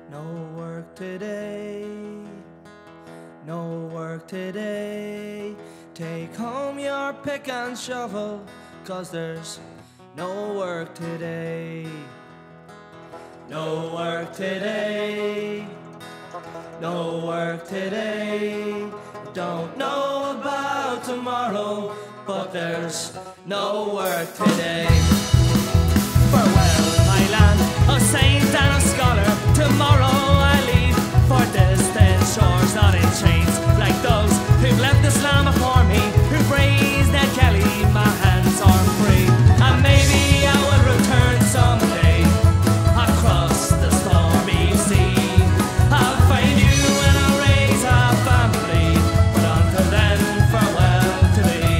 No work today, no work today. Take home your pick and shovel, 'cause there's no work today. No work today, no work today. Don't know about tomorrow, but there's no work today. Farewell, my land of saint and a scholar. Tomorrow I leave for distant shores, not in chains like those who've left Islam before me, who praise that Kelly. My hands are free, and maybe I will return someday across the stormy sea. I'll find you and I'll raise a family, but until then, farewell to thee.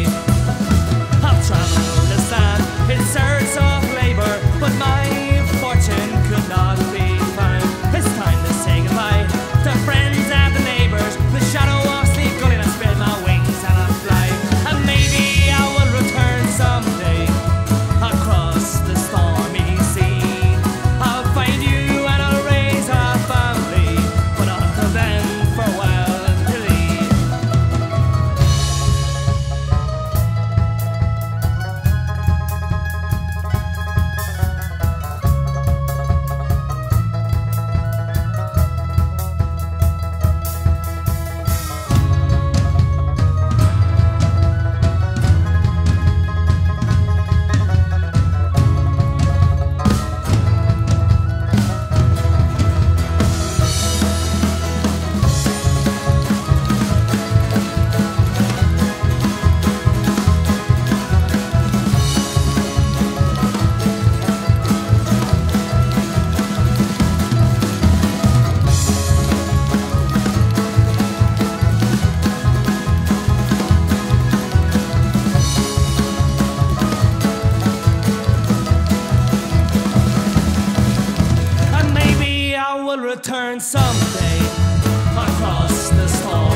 I've travelled this land in search of labour, but my fortune could not be found. It's time to say goodbye to friends and the neighbours. The shadow of sleep gulling, I spread my wings and I fly. And maybe I will return someday across the stormy sea. I'll find you and I'll raise a family, but until then, farewell to thee. Return someday across the storm.